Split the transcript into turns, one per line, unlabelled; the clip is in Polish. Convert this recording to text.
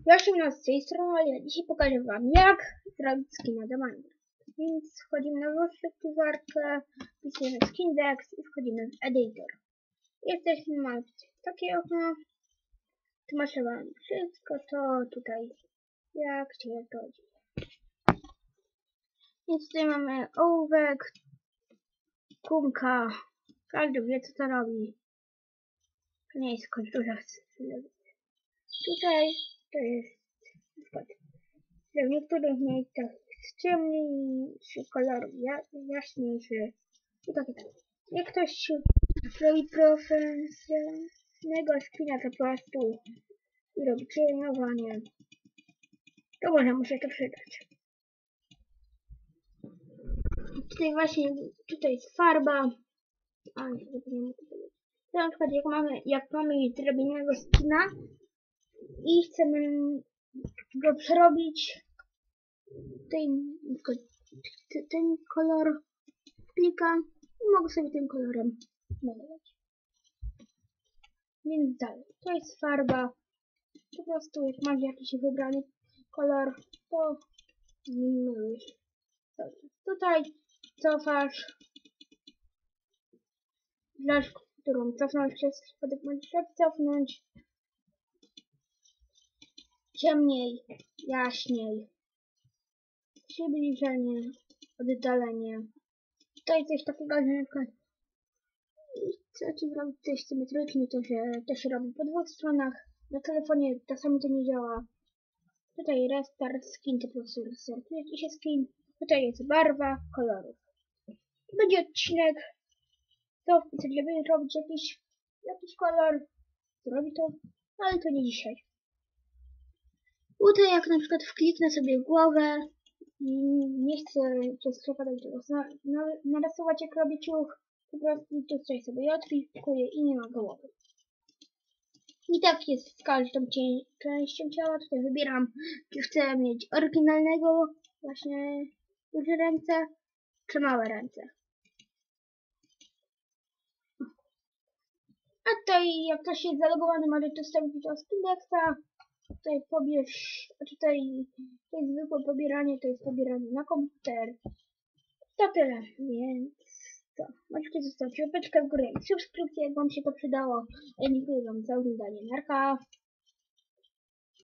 Ja się z tej strony, ale dzisiaj pokażę wam jak zrobić skina do Minecraft. Więc wchodzimy na wyszukiwarkę, wpisujemy Skindex i wchodzimy w editor. Jesteśmy, mamy takie okno. Tu masz wam wszystko to tutaj, jak się godzi. Więc tutaj mamy ołówek, gumka, każdy wie co to robi. To nie jest jakaś duża chwila. Tutaj to jest na przykład w niektórych miejscach jest ciemniejszy kolor, jaśniejszy i tak dalej. Jak ktoś robi profesjonalnego skina po prostu i robi cieniowanie, to może mu się to przydać. Tutaj właśnie, tutaj jest farba, a nie zapomniałem to powiedzieć. To na przykład jak mamy zrobionego skina i chcemy go przerobić, ten kolor klikam i mogę sobie tym kolorem malować. Więc dalej, to jest farba. Po prostu jak masz jakiś wybrany kolor, to malujesz. Tutaj cofasz, rzecz, którą cofnąć przez przypadek możesz cofnąć. Ciemniej, jaśniej, przybliżenie, oddalenie. Tutaj coś takiego, że na przykład chcecie zrobić coś symetrycznie, to się robi po dwóch stronach. Na telefonie czasami to nie działa. Tutaj restart skin, to po prostu restartuje ci się skin. Tutaj jest barwa kolorów. Będzie odcinek, to wpisać, żeby robić jakiś kolor. Zrobi to, ale to nie dzisiaj. Tutaj jak na przykład wkliknę sobie w głowę i nie chcę przez przypadek tego narysować jak robię ciuch, po prostu tutaj sobie odklikuję i nie ma głowy. I tak jest z każdą częścią ciała. Tutaj wybieram, czy chcę mieć oryginalnego, właśnie duże ręce, czy małe ręce. A tutaj, jak ktoś jest zalogowany, może to wstawić do Skindexa. Tutaj pobierz, a tutaj to jest zwykłe pobieranie, to jest pobieranie na komputer. To tyle, więc co? Możecie zostawić łapeczkę w górę i subskrypcję, jak wam się to przydało. Ja dziękuję wam za oglądanie. Narka!